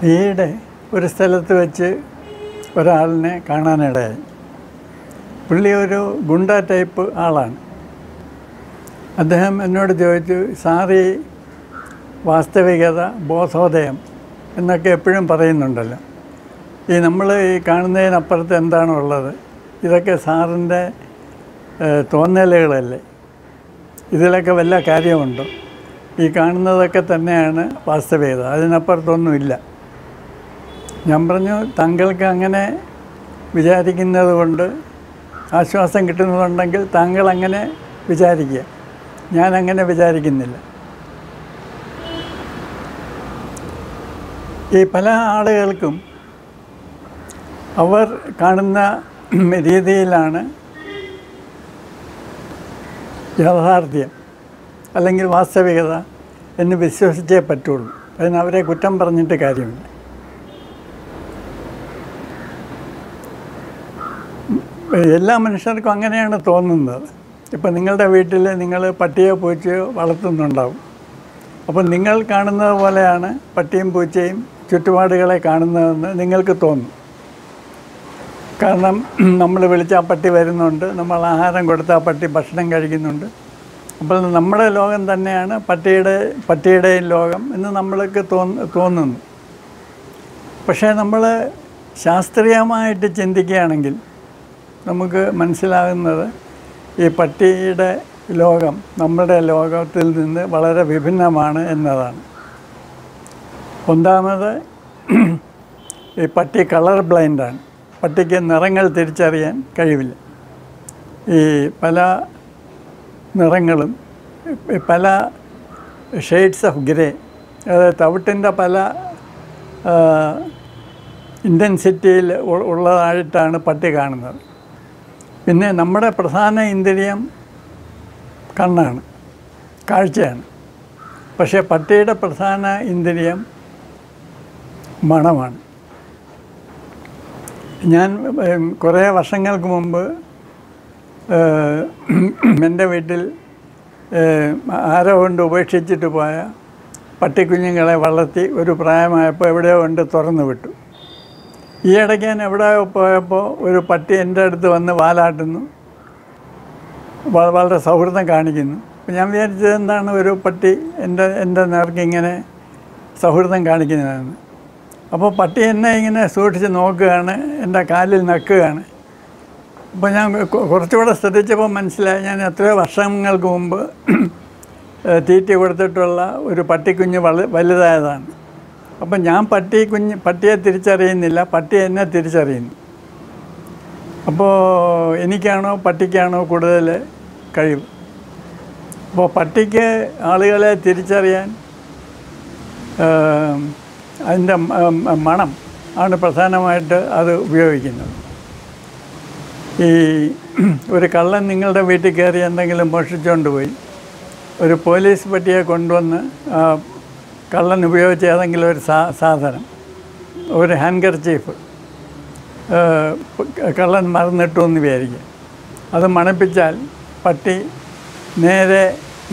ഈയിടെ ഒരു സ്ഥലത്ത് വെച്ച് ഒരാളിനെ കാണാനിടയായി. പുള്ളി ഒരു ഗുണ്ട ടൈപ്പ് ആളാണ്. അദ്ദേഹം എന്നോട് ചോദിച്ചു, സാറി വാസ്തവികത, ബോധോദയം എന്നൊക്കെ എപ്പോഴും പറയുന്നുണ്ടല്ലോ, ഈ നമ്മൾ ഈ കാണുന്നതിനപ്പുറത്ത് എന്താണുള്ളത്? ഇതൊക്കെ സാറിൻ്റെ തോന്നലുകളല്ലേ? ഇതിലൊക്കെ വല്ല കാര്യമുണ്ടോ? ഈ കാണുന്നതൊക്കെ തന്നെയാണ് വാസ്തവികത, അതിനപ്പുറത്തൊന്നുമില്ല. ഞാൻ പറഞ്ഞു, താങ്കൾക്ക് അങ്ങനെ വിചാരിക്കുന്നത് കൊണ്ട് ആശ്വാസം കിട്ടുന്നതുണ്ടെങ്കിൽ താങ്കൾ അങ്ങനെ വിചാരിക്കുക, ഞാനങ്ങനെ വിചാരിക്കുന്നില്ല. ഈ പല ആളുകൾക്കും അവർ കാണുന്ന രീതിയിലാണ് യാഥാർത്ഥ്യം അല്ലെങ്കിൽ വാസ്തവികത എന്ന് വിശ്വസിച്ചേ പറ്റുള്ളൂ. അതിന് അവരെ കുറ്റം പറഞ്ഞിട്ട് കാര്യമില്ല. എല്ലാ മനുഷ്യർക്കും അങ്ങനെയാണ് തോന്നുന്നത്. ഇപ്പം നിങ്ങളുടെ വീട്ടിൽ നിങ്ങൾ പട്ടിയോ പൂച്ചയോ വളർത്തുന്നുണ്ടാവും. അപ്പം നിങ്ങൾ കാണുന്നത് പോലെയാണ് പട്ടിയും പൂച്ചയും ചുറ്റുപാടുകളെ കാണുന്നതെന്ന് നിങ്ങൾക്ക് തോന്നും. കാരണം നമ്മൾ വിളിച്ച ആ പട്ടി വരുന്നുണ്ട്, നമ്മൾ ആഹാരം കൊടുത്ത ആ പട്ടി ഭക്ഷണം കഴിക്കുന്നുണ്ട്. അപ്പോൾ നമ്മുടെ ലോകം തന്നെയാണ് പട്ടിയുടെയും ലോകം എന്ന് നമ്മൾക്ക് തോന്നുന്നു. പക്ഷേ നമ്മൾ ശാസ്ത്രീയമായിട്ട് ചിന്തിക്കുകയാണെങ്കിൽ നമുക്ക് മനസ്സിലാകുന്നത് ഈ പട്ടിയുടെ ലോകം നമ്മുടെ ലോകത്തിൽ നിന്ന് വളരെ വിഭിന്നമാണ് എന്നതാണ്. ഒന്നാമത്, ഈ പട്ടി കളർ ബ്ലൈൻഡാണ്. പട്ടിക്ക് നിറങ്ങൾ തിരിച്ചറിയാൻ കഴിവില്ല. ഈ പല നിറങ്ങളും, പല ഷെയ്ഡ്സ് ഓഫ് ഗ്രേ, അതായത് തവിട്ടിൻ്റെ പല ഇൻറ്റൻസിറ്റിയിൽ ഉള്ളതായിട്ടാണ് പട്ടി കാണുന്നത്. പിന്നെ നമ്മുടെ പ്രധാന ഇന്ദ്രിയം കണ്ണാണ്, കാഴ്ചയാണ്. പക്ഷേ പട്ടിയുടെ പ്രധാന ഇന്ദ്രിയം മണമാണ്. ഞാൻ കുറേ വർഷങ്ങൾക്ക് മുമ്പ് എൻ്റെ വീട്ടിൽ ആരോ കൊണ്ട് ഉപേക്ഷിച്ചിട്ട് പോയ പട്ടിക്കുഞ്ഞുങ്ങളെ വളർത്തി ഒരു പ്രായമായപ്പോൾ എവിടെയോ കൊണ്ട് തുറന്നു വിട്ടു. ഈ ഇടയ്ക്ക് ഞാൻ എവിടെയോ പോയപ്പോൾ ഒരു പട്ടി എൻ്റെ അടുത്ത് വന്ന് വാലാട്ടുന്നു, വളരെ സൗഹൃദം കാണിക്കുന്നു. അപ്പോൾ ഞാൻ വിചാരിച്ചത് എന്താണ് ഒരു പട്ടി എൻ്റെ നേർക്ക് ഇങ്ങനെ സൗഹൃദം കാണിക്കുന്നതെന്ന്. അപ്പോൾ പട്ടി എന്നെ ഇങ്ങനെ സൂക്ഷിച്ച് നോക്കുകയാണ്, എൻ്റെ കാലിൽ നക്കുകയാണ്. അപ്പോൾ ഞാൻ കുറച്ചുകൂടെ ശ്രദ്ധിച്ചപ്പോൾ മനസ്സിലായി, ഞാൻ എത്രയോ വർഷങ്ങൾക്ക് മുമ്പ് തീറ്റ കൊടുത്തിട്ടുള്ള ഒരു പട്ടിക്കുഞ്ഞ് വലുതായതാണ്. അപ്പം ഞാൻ പട്ടിയെ തിരിച്ചറിയുന്നില്ല, പട്ടി എന്നെ തിരിച്ചറിയുന്നു. അപ്പോൾ എനിക്കാണോ പട്ടിക്കാണോ കൂടുതൽ കഴിവ്? അപ്പോൾ പട്ടിക്ക് ആളുകളെ തിരിച്ചറിയാൻ അതിൻ്റെ മണം ആണ് പ്രധാനമായിട്ട് അത് ഉപയോഗിക്കുന്നത്. ഈ ഒരു കള്ളൻ നിങ്ങളുടെ വീട്ടിൽ കയറി എന്തെങ്കിലും മോഷ്ടിച്ചുകൊണ്ട് പോയി, ഒരു പോലീസ് പട്ടിയെ കൊണ്ടുവന്ന് കള്ളൻ ഉപയോഗിച്ച ഏതെങ്കിലും ഒരു സാധനം, ഒരു ഹാൻഡ്കർച്ചീഫ് കള്ളൻ മറന്നിട്ടു എന്ന് വിചാരിക്കുക. അത് മണപ്പിച്ചാൽ പട്ടി നേരെ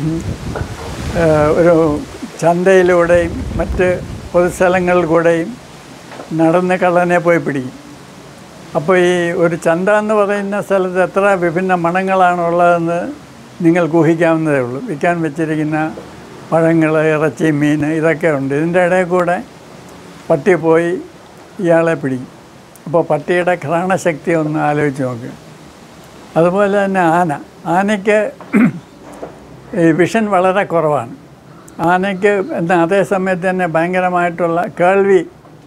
ഒരു ചന്തയിലൂടെയും മറ്റ് പൊതുസ്ഥലങ്ങളിൽ കൂടെയും നടന്ന് കള്ളനെ പോയി പിടിക്കും. അപ്പോൾ ഈ ഒരു ചന്ത എന്ന് പറയുന്ന സ്ഥലത്ത് എത്ര വിഭിന്ന മണങ്ങളാണുള്ളതെന്ന് നിങ്ങൾക്ക് ഊഹിക്കാവുന്നതേ ഉള്ളൂ. വിൽക്കാൻ വെച്ചിരിക്കുന്ന പഴങ്ങൾ, ഇറച്ചി, മീൻ ഇതൊക്കെ ഉണ്ട്. ഇതിൻ്റെ ഇടയിൽ കൂടെ പട്ടി പോയി ഇയാളെ പിടിക്കും. അപ്പോൾ പട്ടിയുടെ ഘ്രാണശക്തി ഒന്ന് ആലോചിച്ച് നോക്കുക. അതുപോലെ തന്നെ ആനയ്ക്ക് ഈ വിഷൻ വളരെ കുറവാണ്. ആനയ്ക്ക് എന്നാൽ അതേ സമയത്ത് തന്നെ ഭയങ്കരമായിട്ടുള്ള കേൾവി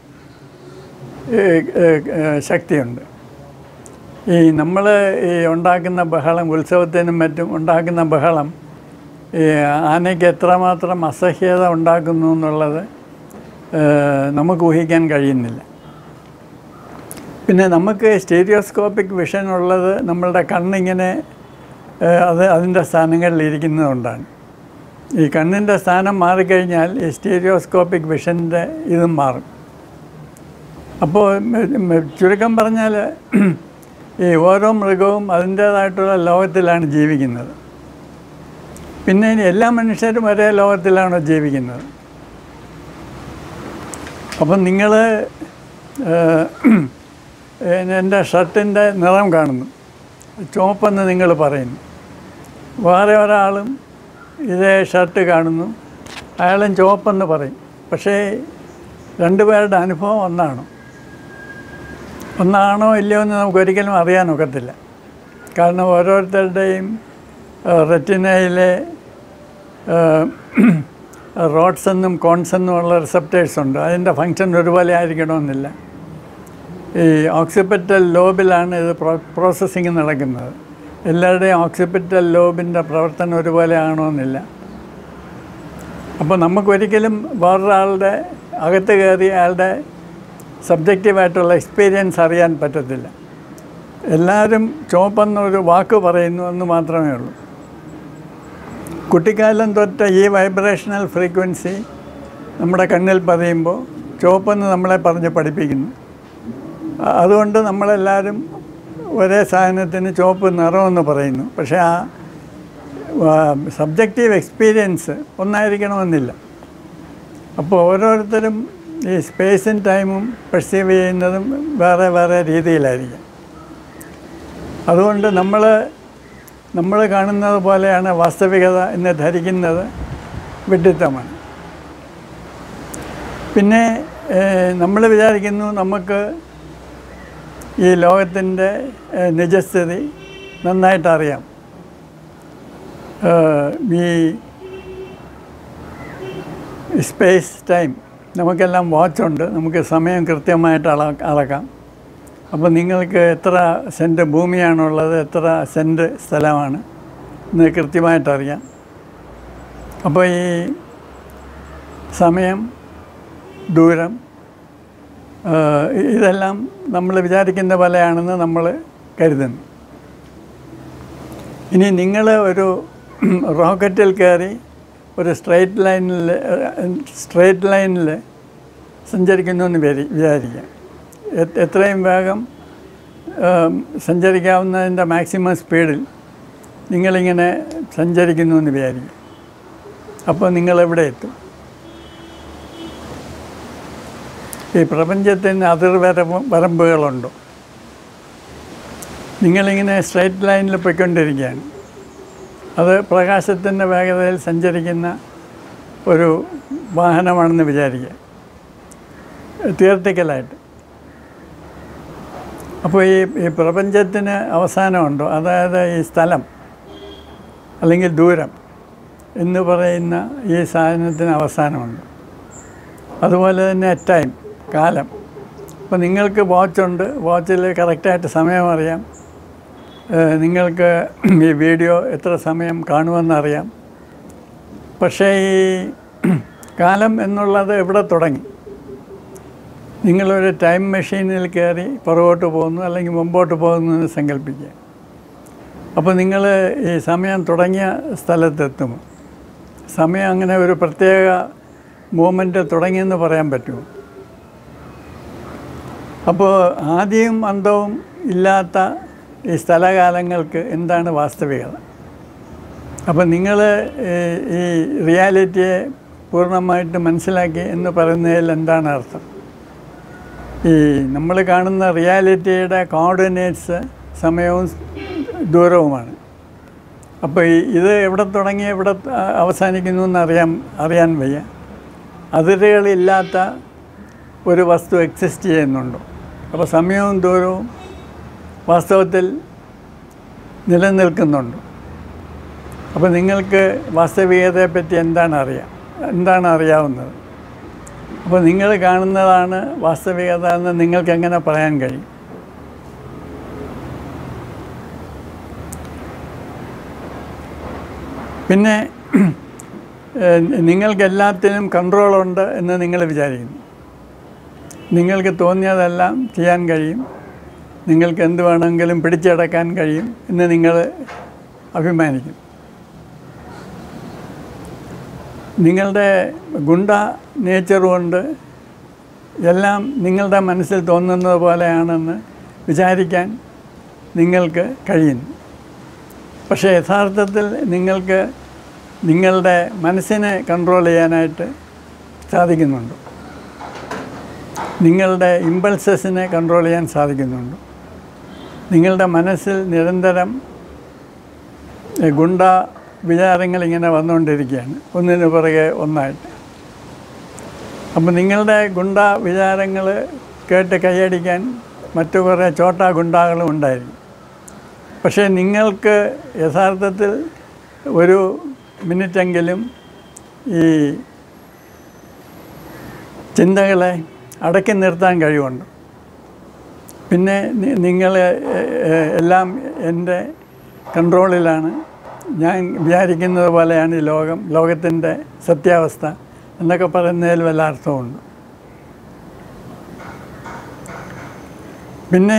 ശക്തിയുണ്ട്. ഈ നമ്മൾ ഈ ഉണ്ടാക്കുന്ന ബഹളം, ഉത്സവത്തിനും മറ്റും ഉണ്ടാക്കുന്ന ബഹളം ഈ ആനയ്ക്ക് എത്രമാത്രം അസഹ്യത ഉണ്ടാക്കുന്നു എന്നുള്ളത് നമുക്ക് ഊഹിക്കാൻ കഴിയുന്നില്ല. പിന്നെ നമുക്ക് സ്റ്റീരിയോസ്കോപ്പിക് വിഷൻ ഉള്ളത് നമ്മളുടെ കണ്ണിങ്ങനെ അതിൻ്റെ സ്ഥാനങ്ങളിൽ ഇരിക്കുന്നതുകൊണ്ടാണ്. ഈ കണ്ണിൻ്റെ സ്ഥാനം മാറിക്കഴിഞ്ഞാൽ ഈ സ്റ്റീരിയോസ്കോപ്പിക് വിഷൻ്റെ ഇതും മാറും. അപ്പോൾ ചുരുക്കം പറഞ്ഞാൽ ഈ ഓരോ മൃഗവും അതിൻ്റേതായിട്ടുള്ള ലോകത്തിലാണ് ജീവിക്കുന്നത്. പിന്നെ എല്ലാ മനുഷ്യരും ഒരേ ലോകത്തിലാണോ ജീവിക്കുന്നത്? അപ്പം നിങ്ങൾ എൻ്റെ ഷർട്ടിൻ്റെ നിറം കാണുന്നു, ചുവപ്പെന്ന് നിങ്ങൾ പറയുന്നു. വേറെ ഒരാളും ഇതേ ഷർട്ട് കാണുന്നു, അയാളും ചുവപ്പെന്ന് പറയും. പക്ഷേ രണ്ടുപേരുടെ അനുഭവം ഒന്നാണോ ഇല്ലയോ എന്ന് നമുക്കൊരിക്കലും അറിയാനൊക്കത്തില്ല. കാരണം ഓരോരുത്തരുടെയും റെറ്റിനയിലെ റോഡ്സ് എന്നും കോൺസ് എന്നുമുള്ള റിസപ്റ്റേഴ്സ് ഉണ്ട്. അതിൻ്റെ ഫങ്ഷൻ ഒരുപോലെ ആയിരിക്കണമെന്നില്ല. ഈ ഓക്സിപിറ്റൽ ലോബിലാണ് ഇത് പ്രോസസ്സിങ് നടക്കുന്നത്. എല്ലാവരുടെയും ഓക്സിപിറ്റൽ ലോബിൻ്റെ പ്രവർത്തനം ഒരുപോലെ ആകണമെന്നില്ല. അപ്പോൾ നമുക്കൊരിക്കലും വേറൊരാളുടെ അകത്ത് കയറി അയാളുടെ സബ്ജക്റ്റീവായിട്ടുള്ള എക്സ്പീരിയൻസ് അറിയാൻ പറ്റത്തില്ല. എല്ലാവരും ചുവപ്പെന്നൊരു വാക്ക് പറയുന്നു എന്ന് മാത്രമേ ഉള്ളൂ. കുട്ടിക്കാലം തൊട്ട് ഈ വൈബ്രേഷണൽ ഫ്രീക്വൻസി നമ്മുടെ കണ്ണിൽ പതിയുമ്പോൾ ചുവപ്പെന്ന് നമ്മളെ പറഞ്ഞ് പഠിപ്പിക്കുന്നു. അതുകൊണ്ട് നമ്മളെല്ലാവരും ഒരേ സാധനത്തിന് ചുവപ്പ് നിറമെന്ന് പറയുന്നു. പക്ഷേ ആ സബ്ജക്റ്റീവ് എക്സ്പീരിയൻസ് ഒന്നായിരിക്കണമെന്നില്ല. അപ്പോൾ ഓരോരുത്തരും ഈ സ്പേസും ടൈമും പെർസീവ് ചെയ്യുന്നതും വേറെ വേറെ രീതിയിലായിരിക്കും. അതുകൊണ്ട് നമ്മൾ കാണുന്നത് പോലെയാണ് വാസ്തവികത എന്ന് ധരിക്കുന്നത് വിഡ്ഢിത്തമാണ്. പിന്നെ നമ്മൾ വിചാരിക്കുന്നു നമുക്ക് ഈ ലോകത്തിൻ്റെ നിജസ്ഥിതി നന്നായിട്ടറിയാം. ഈ സ്പേസ് ടൈം നമുക്കെല്ലാം വാച്ചുണ്ട്, നമുക്ക് സമയം കൃത്യമായിട്ട് അളക്കാം. അപ്പോൾ നിങ്ങൾക്ക് എത്ര സെൻറ്റ് ഭൂമിയാണുള്ളത്, എത്ര സെൻറ്റ് സ്ഥലമാണ് എന്ന് കൃത്യമായിട്ടറിയാം. അപ്പോൾ ഈ സമയം, ദൂരം, ഇതെല്ലാം നമ്മൾ വിചാരിക്കുന്ന പോലെയാണെന്ന് നമ്മൾ കരുതുന്നു. ഇനി നിങ്ങൾ ഒരു റോക്കറ്റിൽ കയറി ഒരു സ്ട്രെയിറ്റ് ലൈനിൽ സഞ്ചരിക്കുന്നു എന്ന് വിചാരിക്കാം. എത്രയും വേഗം സഞ്ചരിക്കാവുന്നതിൻ്റെ മാക്സിമം സ്പീഡിൽ നിങ്ങളിങ്ങനെ സഞ്ചരിക്കുന്നു എന്ന് വിചാരിക്കും. അപ്പോൾ നിങ്ങളെവിടെ എത്തും? ഈ പ്രപഞ്ചത്തിന് വരമ്പുകളുണ്ടോ? നിങ്ങളിങ്ങനെ സ്ട്രെയിറ്റ് ലൈനിൽ പോയിക്കൊണ്ടിരിക്കുകയാണ്. അത് പ്രകാശത്തിൻ്റെ വേഗതയിൽ സഞ്ചരിക്കുന്ന ഒരു വാഹനമാണെന്ന് വിചാരിക്കുക, തിയററ്റിക്കലായിട്ട്. അപ്പോൾ ഈ പ്രപഞ്ചത്തിന് അവസാനമുണ്ടോ? അതായത് ഈ സ്ഥലം അല്ലെങ്കിൽ ദൂരം എന്ന് പറയുന്ന ഈ സാധനത്തിന് അവസാനമുണ്ട്. അതുപോലെ തന്നെ ടൈം, കാലം. അപ്പോൾ നിങ്ങൾക്ക് വാച്ചുണ്ട്, വാച്ചിൽ കറക്റ്റായിട്ട് സമയം അറിയാം. നിങ്ങൾക്ക് ഈ വീഡിയോ എത്ര സമയം കാണുമെന്നറിയാം. പക്ഷേ ഈ കാലം എന്നുള്ളത് എവിടെ തുടങ്ങി? നിങ്ങളൊരു ടൈം മെഷീനിൽ കയറി പുറകോട്ട് പോകുന്നു അല്ലെങ്കിൽ മുമ്പോട്ട് പോകുന്നു എന്ന് സങ്കല്പിക്കുക. അപ്പോൾ നിങ്ങൾ ഈ സമയം തുടങ്ങിയ സ്ഥലത്തെത്തുമോ? സമയം അങ്ങനെ ഒരു പ്രത്യേക മൂമെൻറ്റ് തുടങ്ങിയെന്ന് പറയാൻ പറ്റുമോ? അപ്പോൾ ആദ്യവും അന്തവും ഇല്ലാത്ത ഈ സ്ഥലകാലങ്ങൾക്ക് എന്താണ് വാസ്തവികത? അപ്പോൾ നിങ്ങൾ ഈ റിയാലിറ്റിയെ പൂർണ്ണമായിട്ട് മനസ്സിലാക്കി എന്ന് പറയുന്നതിൽ എന്താണ് അർത്ഥം? ഈ നമ്മൾ കാണുന്ന റിയാലിറ്റിയുടെ കോർഡിനേറ്റ്സ് സമയവും ദൂരവുമാണ്. അപ്പോൾ ഇത് എവിടെ തുടങ്ങി എവിടെ അവസാനിക്കുന്നു എന്ന് അറിയാൻ വയ്യ. അതിരുകളില്ലാത്ത ഒരു വസ്തു എക്സിസ്റ്റ് ചെയ്യുന്നുണ്ടോ? അപ്പോൾ സമയവും ദൂരവും വാസ്തവത്തിൽ നിലനിൽക്കുന്നുണ്ട്. അപ്പോൾ നിങ്ങൾക്ക് വാസ്തവികതയെപ്പറ്റി എന്താണ് അറിയാവുന്നത്? അപ്പോൾ നിങ്ങൾ കാണുന്നതാണ് വാസ്തവികത എന്ന് നിങ്ങൾക്ക് എങ്ങനെ പറയാൻ കഴിയും? പിന്നെ നിങ്ങൾക്കെല്ലാത്തിനും കൺട്രോളുണ്ട് എന്ന് നിങ്ങൾ വിചാരിക്കുന്നു. നിങ്ങൾക്ക് തോന്നിയതെല്ലാം ചെയ്യാൻ കഴിയും, നിങ്ങൾക്ക് എന്ത് വേണമെങ്കിലും പിടിച്ചടക്കാൻ കഴിയും എന്ന് നിങ്ങൾ അഭിമാനിക്കും. നിങ്ങളുടെ ഗുണ്ട നേച്ചർ കൊണ്ട് എല്ലാം നിങ്ങളുടെ മനസ്സിൽ തോന്നുന്നത് പോലെയാണെന്ന് വിചാരിക്കാൻ നിങ്ങൾക്ക് കഴിയുന്നു. പക്ഷേ യഥാർത്ഥത്തിൽ നിങ്ങൾക്ക് നിങ്ങളുടെ മനസ്സിനെ കൺട്രോൾ ചെയ്യാനായിട്ട് സാധിക്കുന്നുണ്ട്. നിങ്ങളുടെ ഇമ്പൾസസിനെ കൺട്രോൾ ചെയ്യാൻ സാധിക്കുന്നുണ്ട്. നിങ്ങളുടെ മനസ്സിൽ നിരന്തരം ഗുണ്ട വിചാരങ്ങൾ ഇങ്ങനെ വന്നുകൊണ്ടിരിക്കുകയാണ്, ഒന്നിനു പുറകെ ഒന്നായിട്ട്. അപ്പോൾ നിങ്ങളുടെ ഗുണ്ട വിചാരങ്ങൾ കേട്ട് കൈയടിക്കാൻ മറ്റു കുറേ ചോട്ടാ ഗുണ്ടാകളും ഉണ്ടായിരിക്കും. പക്ഷേ നിങ്ങൾക്ക് യഥാർത്ഥത്തിൽ ഒരു മിനിറ്റെങ്കിലും ഈ ചിന്തകളെ അടക്കി നിർത്താൻ കഴിവുണ്ട്. പിന്നെ നിങ്ങൾ എല്ലാം എൻ്റെ കൺട്രോളിലാണ്, ഞാൻ വിചാരിക്കുന്നത് പോലെയാണ് ഈ ലോകത്തിൻ്റെ സത്യാവസ്ഥ എന്നൊക്കെ പറയുന്നതിൽ വല്ല അർത്ഥമുണ്ട്. പിന്നെ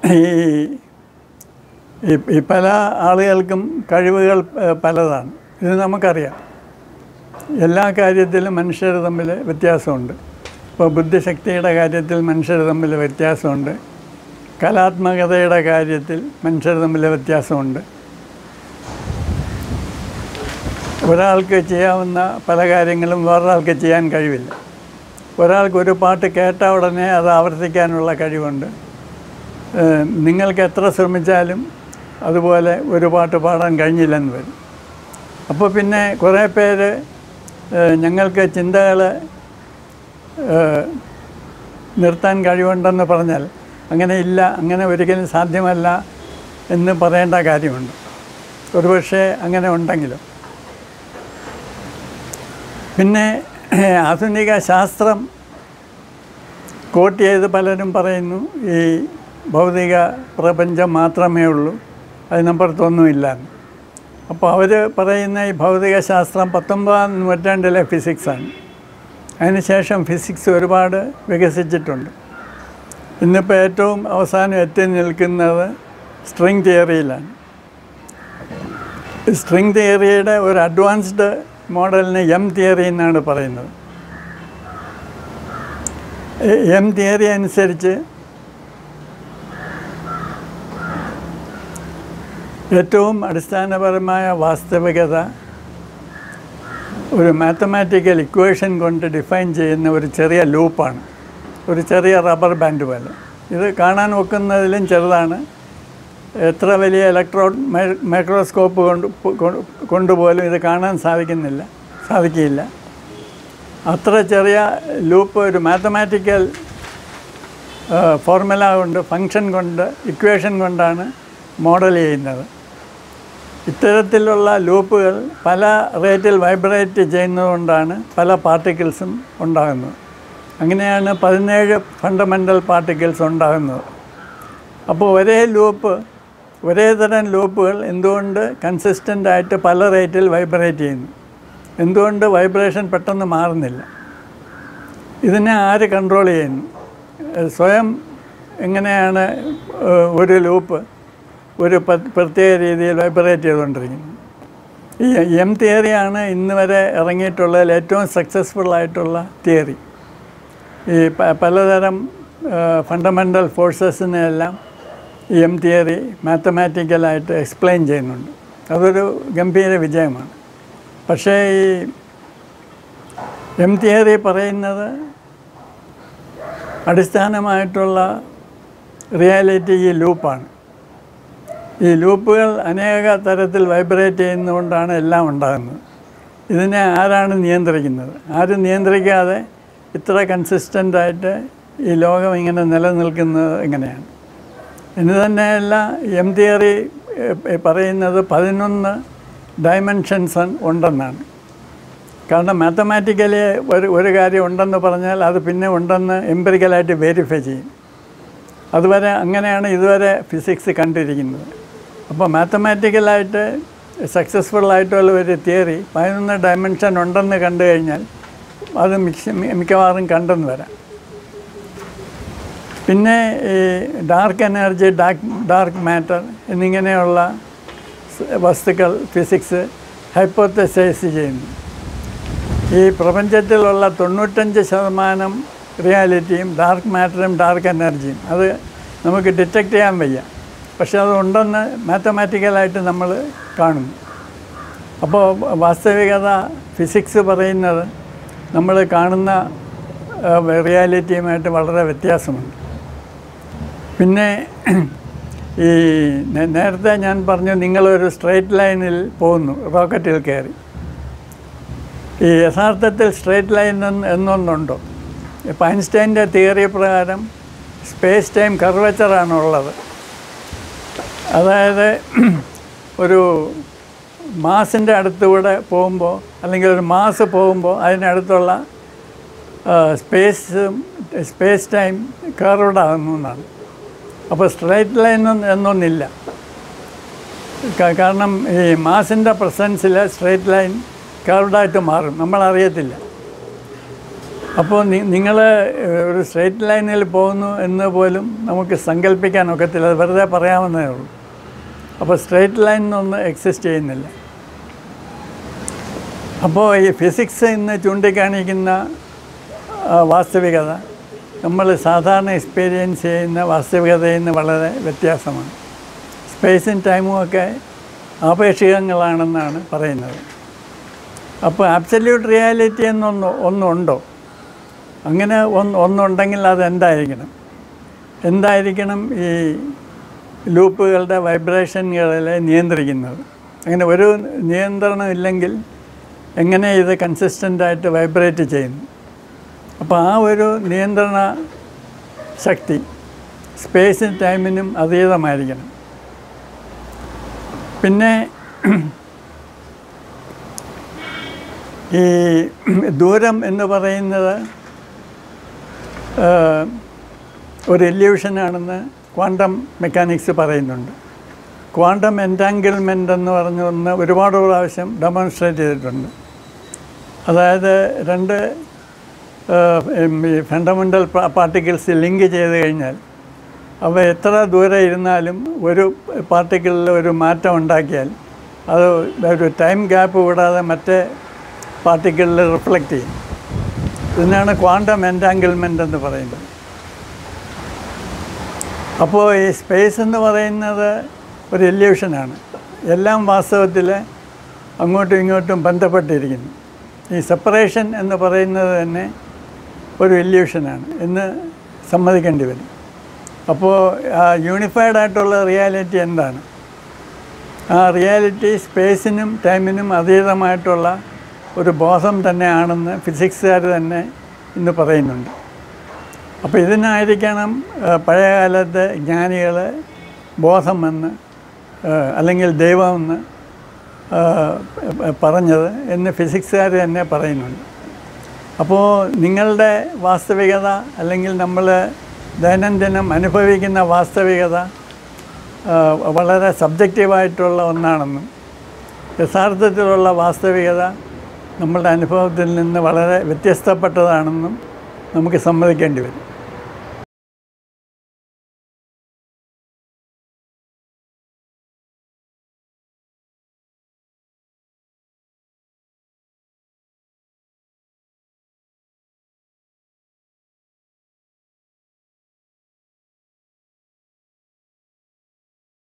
ഈ പല ആളുകൾക്കും കഴിവുകൾ പലതാണ്. ഇത് നമുക്കറിയാം. എല്ലാ കാര്യത്തിലും മനുഷ്യർ തമ്മിൽ വ്യത്യാസമുണ്ട്. ഇപ്പോൾ ബുദ്ധിശക്തിയുടെ കാര്യത്തിൽ മനുഷ്യർ തമ്മിൽ വ്യത്യാസമുണ്ട്. കലാത്മകതയുടെ കാര്യത്തിൽ മനുഷ്യർ തമ്മിൽ വ്യത്യാസമുണ്ട്. ഒരാൾക്ക് ചെയ്യാവുന്ന പല കാര്യങ്ങളും വേറൊരാൾക്ക് ചെയ്യാൻ കഴിവില്ല. ഒരാൾക്ക് ഒരു പാട്ട് കേട്ട ഉടനെ അത് ആവർത്തിക്കാനുള്ള കഴിവുണ്ട്. നിങ്ങൾക്ക് എത്ര ശ്രമിച്ചാലും അതുപോലെ ഒരു പാട്ട് പാടാൻ കഴിഞ്ഞില്ലെന്ന് വരും. അപ്പോൾ പിന്നെ കുറേ പേര് ഞങ്ങൾക്ക് ചിന്തകൾ നിർത്താൻ കഴിവുണ്ടെന്ന് പറഞ്ഞാൽ അങ്ങനെ ഇല്ല, അങ്ങനെ ഒരിക്കലും സാധ്യമല്ല എന്ന് പറയേണ്ട കാര്യമുണ്ട്. ഒരുപക്ഷെ അങ്ങനെ ഉണ്ടെങ്കിലും. പിന്നെ ആധുനിക ശാസ്ത്രം കോട്ട് ചെയ്ത് പലരും പറയുന്നു ഈ ഭൗതിക പ്രപഞ്ചം മാത്രമേ ഉള്ളൂ, അതിനപ്പുറത്തൊന്നുമില്ല. അപ്പോൾ അവർ പറയുന്ന ഈ ഭൗതിക ശാസ്ത്രം 19-ാം നൂറ്റാണ്ടിലെ ഫിസിക്സാണ്. അതിനുശേഷം ഫിസിക്സ് ഒരുപാട് വികസിച്ചിട്ടുണ്ട്. ഇന്നിപ്പോൾ ഏറ്റവും അവസാനം എത്തി നിൽക്കുന്നത് സ്ട്രിങ് തിയറിയിലാണ്. സ്ട്രിങ് തിയറിയുടെ ഒരു അഡ്വാൻസ്ഡ് മോഡലിന് എം തിയറി എന്നാണ് പറയുന്നത്. എം തിയറി അനുസരിച്ച് ഏറ്റവും അടിസ്ഥാനപരമായ വാസ്തവികത ഒരു മാത്തമാറ്റിക്കൽ ഇക്വേഷൻ കൊണ്ട് ഡിഫൈൻ ചെയ്യുന്ന ഒരു ചെറിയ ലൂപ്പാണ്, ഒരു ചെറിയ റബ്ബർ ബാൻഡ് പോലെ. ഇത് കാണാൻ ഒക്കുന്നതിലും ചെറുതാണ്. എത്ര വലിയ മൈക്രോസ്കോപ്പ് കൊണ്ടുപോലും ഇത് കാണാൻ സാധിക്കില്ല. അത്ര ചെറിയ ലൂപ്പ് ഒരു മാത്തമാറ്റിക്കൽ ഫോർമുല കൊണ്ട്, ഫങ്ഷൻ കൊണ്ട്, ഇക്വേഷൻ കൊണ്ടാണ് മോഡൽ ചെയ്യുന്നത്. ഇത്തരത്തിലുള്ള ലൂപ്പുകൾ പല റേറ്റിൽ വൈബ്രേറ്റ് ചെയ്യുന്നതുകൊണ്ടാണ് പല പാർട്ടിക്കിൾസും ഉണ്ടാകുന്നത്. അങ്ങനെയാണ് 17 ഫണ്ടമെൻ്റൽ പാർട്ടിക്കിൾസ് ഉണ്ടാകുന്നത്. അപ്പോൾ ഒരേ തരം ലൂപ്പുകൾ എന്തുകൊണ്ട് കൺസിസ്റ്റൻ്റായിട്ട് പല റേറ്റിൽ വൈബ്രേറ്റ് ചെയ്യുന്നു? എന്തുകൊണ്ട് വൈബ്രേഷൻ പെട്ടെന്ന് മാറുന്നില്ല? ഇതിനെ ആര് കൺട്രോൾ ചെയ്യുന്നു? സ്വയം എങ്ങനെയാണ് ഒരു ലൂപ്പ് ഒരു പ്രത്യേക രീതിയിൽ വൈബ്രേറ്റ് ചെയ്തുകൊണ്ടിരിക്കുന്നത്? ഈ എം തിയറിയാണ് ഇന്ന് വരെ ഇറങ്ങിയിട്ടുള്ളതിൽ ഏറ്റവും സക്സസ്ഫുള്ളായിട്ടുള്ള തിയറി. ഈ പലതരം ഫണ്ടമെൻ്റൽ ഫോഴ്സസിനെല്ലാം ഈ എം തിയറി മാത്തമാറ്റിക്കലായിട്ട് എക്സ്പ്ലെയിൻ ചെയ്യുന്നുണ്ട്. അതൊരു ഗംഭീര വിജയമാണ്. പക്ഷേ ഈ എം തിയറി പറയുന്നത് അടിസ്ഥാനമായിട്ടുള്ള റിയാലിറ്റി ഈ ലൂപ്പാണ്. ഈ ലൂപ്പുകൾ അനേക തരത്തിൽ വൈബ്രേറ്റ് ചെയ്യുന്നതുകൊണ്ടാണ് എല്ലാം ഉണ്ടാകുന്നത്. ഇതിനെ ആരാണ് നിയന്ത്രിക്കുന്നത്? ആരും നിയന്ത്രിക്കാതെ ഇത്ര കൺസിസ്റ്റൻ്റായിട്ട് ഈ ലോകം ഇങ്ങനെ നിലനിൽക്കുന്നത് എങ്ങനെയാണ്? ഇന്ന് തന്നെയല്ല, എം തിയറി പറയുന്നത് 11 ഡയമെൻഷൻസ് ഉണ്ടെന്നാണ്. കാരണം മാത്തമാറ്റിക്കലി ഒരു കാര്യം ഉണ്ടെന്ന് പറഞ്ഞാൽ അത് പിന്നെ ഉണ്ടെന്ന് എംപിറിക്കലായിട്ട് വെരിഫൈ ചെയ്യും. അങ്ങനെയാണ് ഇതുവരെ ഫിസിക്സ് കണ്ടിരിക്കുന്നത്. അപ്പോൾ മാത്തമാറ്റിക്കലായിട്ട് സക്സസ്ഫുള്ളായിട്ടുള്ള ഒരു തിയറി 11 ഡയമെൻഷൻ ഉണ്ടെന്ന് കണ്ടു കഴിഞ്ഞാൽ അത് മിക്കവാറും കണ്ടെന്ന് വരാം. പിന്നെ ഈ ഡാർക്ക് എനർജി, ഡാർക്ക് മാറ്റർ എന്നിങ്ങനെയുള്ള വസ്തുക്കൾ ഫിസിക്സ് ഹൈപ്പോത്തസൈസ് ചെയ്യുന്നു. ഈ പ്രപഞ്ചത്തിലുള്ള 95% റിയാലിറ്റിയും ഡാർക്ക് മാറ്ററും ഡാർക്ക് എനർജിയും അത് നമുക്ക് ഡിറ്റക്റ്റ് ചെയ്യാൻ വയ്യ. പക്ഷെ അതുണ്ടെന്ന് മാത്തമാറ്റിക്കലായിട്ട് നമ്മൾ കാണുന്നു. അപ്പോൾ വാസ്തവികത ഫിസിക്സ് പറയുന്നത് നമ്മൾ കാണുന്ന റിയാലിറ്റിയുമായിട്ട് വളരെ വ്യത്യാസമുണ്ട്. പിന്നെ ഈ നേരത്തെ ഞാൻ പറഞ്ഞു നിങ്ങളൊരു സ്ട്രെയിറ്റ് ലൈനിൽ പോകുന്നു, റോക്കറ്റിൽ കയറി. ഈ യഥാർത്ഥത്തിൽ സ്ട്രെയിറ്റ് ലൈൻ എന്നൊന്നുണ്ടോ? ഇപ്പോൾ ഐൻസ്റ്റൈൻ്റെ തിയറി പ്രകാരം സ്പേസ് ടൈം കർവേച്ചറാണുള്ളത്. അതായത് ഒരു മാസിൻ്റെ അടുത്തുകൂടെ പോകുമ്പോൾ, അല്ലെങ്കിൽ ഒരു മാസ് പോകുമ്പോൾ അതിനടുത്തുള്ള സ്പേസ് ടൈം കർവ്ഡ് ആകുന്നു എന്നാണ്. അപ്പോൾ സ്ട്രെയിറ്റ് ലൈൻ എന്നൊന്നില്ല. കാരണം ഈ മാസിൻ്റെ പ്രസൻസിൽ സ്ട്രെയിറ്റ് ലൈൻ കർവ്ഡായിട്ട് മാറും, നമ്മളറിയത്തില്ല. അപ്പോൾ നിങ്ങൾ ഒരു സ്ട്രെയിറ്റ് ലൈനിൽ പോകുന്നു എന്ന് പോലും നമുക്ക് സങ്കല്പിക്കാൻ ഒക്കത്തില്ല, അത് വെറുതെ പറയാവുന്നതേ ഉള്ളൂ. അപ്പോൾ സ്ട്രെയിറ്റ് ലൈൻ ഒന്നും എക്സിസ്റ്റ് ചെയ്യുന്നില്ല. അപ്പോൾ ഈ ഫിസിക്സ് ഇന്ന് ചൂണ്ടിക്കാണിക്കുന്ന വാസ്തവികത നമ്മൾ സാധാരണ എക്സ്പീരിയൻസ് ചെയ്യുന്ന വാസ്തവികതയിൽ നിന്ന് വളരെ വ്യത്യാസമാണ്. സ്പേസും ടൈമും ഒക്കെ ആപേക്ഷികങ്ങളാണെന്നാണ് പറയുന്നത്. അപ്പോൾ ആബ്സല്യൂട്ട് റിയാലിറ്റി ഒന്നുണ്ടോ? അങ്ങനെ ഒന്നുണ്ടെങ്കിൽ അത് എന്തായിരിക്കണം? ഈ ലൂപ്പുകളുടെ വൈബ്രേഷനുകളെ നിയന്ത്രിക്കുന്നത്. അങ്ങനെ ഒരു നിയന്ത്രണം ഇല്ലെങ്കിൽ എങ്ങനെ ഇത് കൺസിസ്റ്റൻ്റായിട്ട് വൈബ്രേറ്റ് ചെയ്യുന്നു? അപ്പോൾ ആ ഒരു നിയന്ത്രണ ശക്തി സ്പേസും ടൈമിനും അതീതമായിരിക്കണം. പിന്നെ ഈ ദൂരം എന്ന് പറയുന്നത് ഒരു ഇല്യൂഷനാണെന്ന് ക്വാണ്ടം മെക്കാനിക്സ് പറയുന്നുണ്ട്. ക്വാണ്ടം എൻറ്റാങ്കിൾമെൻ്റ് എന്ന് പറഞ്ഞ ഒന്ന് ഒരുപാട് പ്രാവശ്യം ഡെമോൺസ്ട്രേറ്റ് ചെയ്തിട്ടുണ്ട്. അതായത് രണ്ട് ഫണ്ടമെൻ്റൽ പാർട്ടിക്കിൾസ് ലിങ്ക് ചെയ്ത് കഴിഞ്ഞാൽ അവ എത്ര ദൂരെ ഇരുന്നാലും ഒരു പാർട്ടിക്കിളിൽ ഒരു മാറ്റം ഉണ്ടാക്കിയാൽ അത് ഒരു ടൈം ഗ്യാപ്പ് കൂടാതെ മറ്റേ പാർട്ടിക്കിളിൽ റിഫ്ലക്റ്റ് ചെയ്യും. ഇതിനാണ് ക്വാണ്ടം എൻറ്റാങ്കിൾമെൻ്റ് എന്ന് പറയുന്നത്. അപ്പോൾ ഈ സ്പേസ് എന്ന് പറയുന്നത് ഒരു ഇല്യൂഷനാണ്. എല്ലാം വാസ്തവത്തിൽ അങ്ങോട്ടും ഇങ്ങോട്ടും ബന്ധപ്പെട്ടിരിക്കുന്നു. ഈ സെപ്പറേഷൻ എന്ന് പറയുന്നത് തന്നെ ഒരു ഇല്യൂഷനാണ് എന്ന് സമ്മതിക്കേണ്ടി വരും. അപ്പോൾ യൂണിഫൈഡ് ആയിട്ടുള്ള റിയാലിറ്റി എന്താണ്? ആ റിയാലിറ്റി സ്പേസിനും ടൈമിനും അതീതമായിട്ടുള്ള ഒരു ബോധം തന്നെയാണെന്ന് ഫിസിക്സുകാർ തന്നെ ഇന്ന് പറയുന്നുണ്ട്. അപ്പോൾ ഇതിനായിരിക്കണം പഴയകാലത്ത് ജ്ഞാനികൾ ബോധമെന്ന് അല്ലെങ്കിൽ ദൈവമെന്ന് പറഞ്ഞത് എന്ന് ഫിസിക്സുകാർ തന്നെ പറയുന്നുണ്ട്. അപ്പോൾ നിങ്ങളുടെ വാസ്തവികത അല്ലെങ്കിൽ നമ്മൾ ദൈനംദിനം അനുഭവിക്കുന്ന വാസ്തവികത വളരെ സബ്ജക്റ്റീവായിട്ടുള്ള ഒന്നാണെന്നും യഥാർത്ഥത്തിലുള്ള വാസ്തവികത നമ്മളുടെ അനുഭവത്തിൽ നിന്ന് വളരെ വ്യത്യസ്തപ്പെട്ടതാണെന്നും നമുക്ക് സമ്മതിക്കേണ്ടി വരും.